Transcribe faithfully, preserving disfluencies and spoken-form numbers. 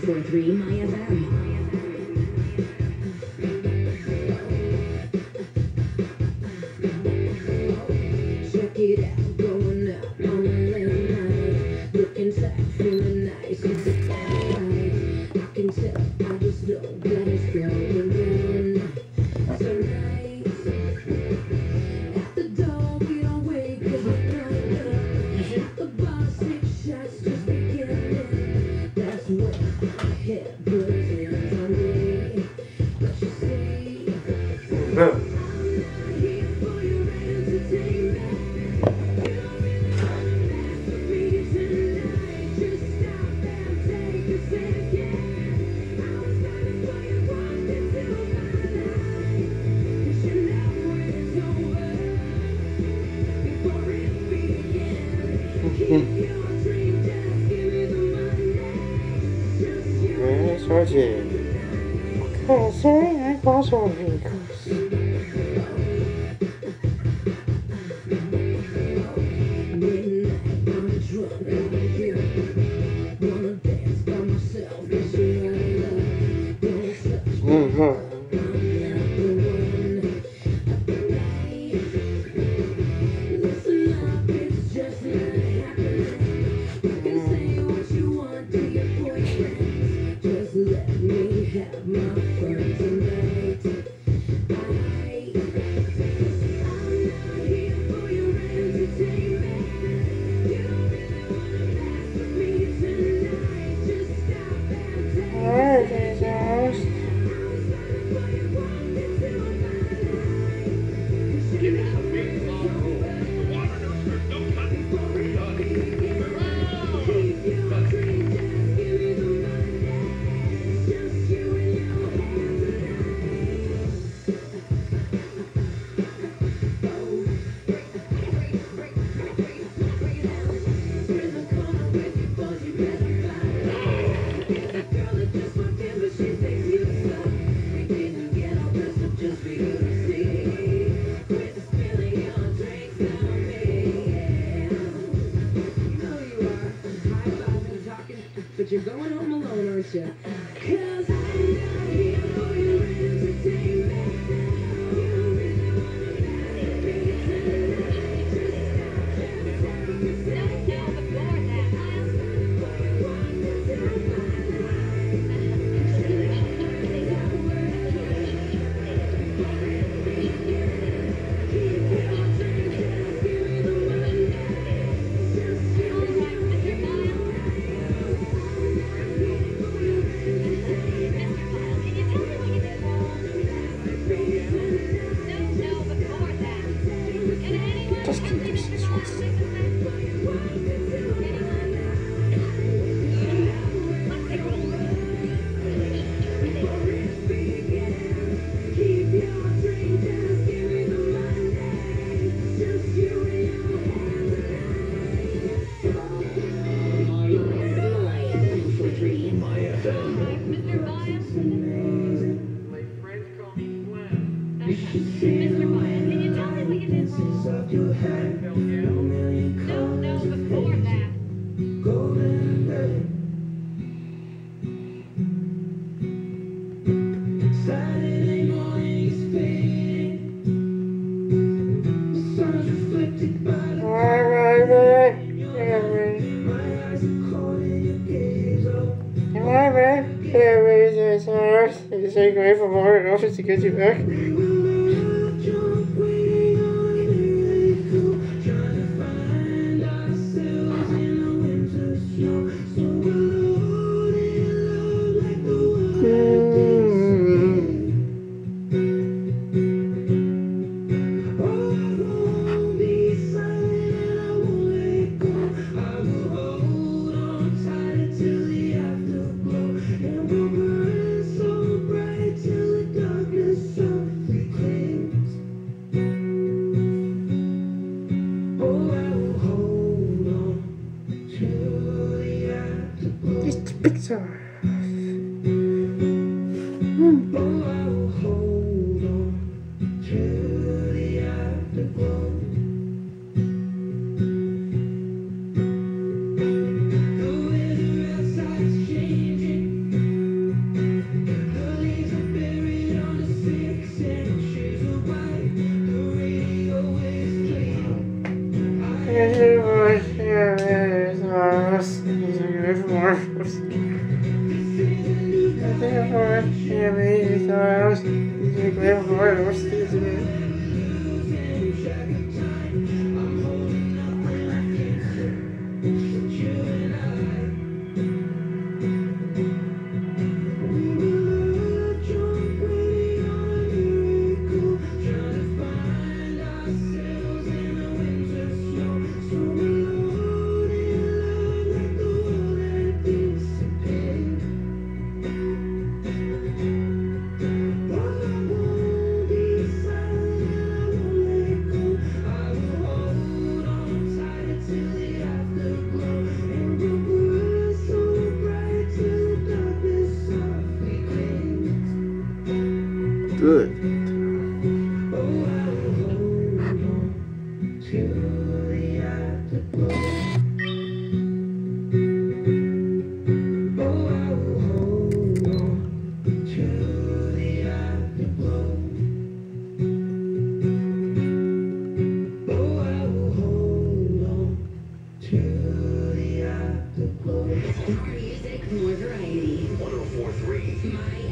four three MyFM. Check it out, going out on a late night, looking tight, feeling nice, it's a fight. I can tell, I just know that it's going down tonight. At the door, we don't wait, 'cause we're not at the bar, six shots just beginning. That's when my head burns on me. But you see, I'm not here for your entertainment. Cause I was wondering, cause mm-hmm. But you're going home alone, aren't you? 'Cause I'm not here for your entertainment. You really wanna mess with me tonight. Just stop and take a second. I'll stand for you one time in my just keep this this one. Mister Maya, can you tell me what you did wrong? No, no, before that. Saturday morning is fading. The sun's reflected by the Alright, my eyes are caught in your gaze. Oh, it's a great for more office to get you back. It's the picture. changing. hours. I think I'm alright. Yeah, maybe four hours. You can go four hours. Good. More music, more variety. one oh four point three. My